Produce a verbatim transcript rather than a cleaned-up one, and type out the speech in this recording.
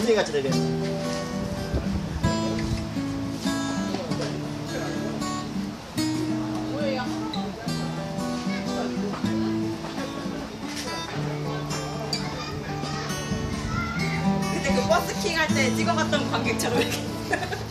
고생이같이 되네. 그때 그 버스킹 할 때 찍어갔던 관객처럼 이렇게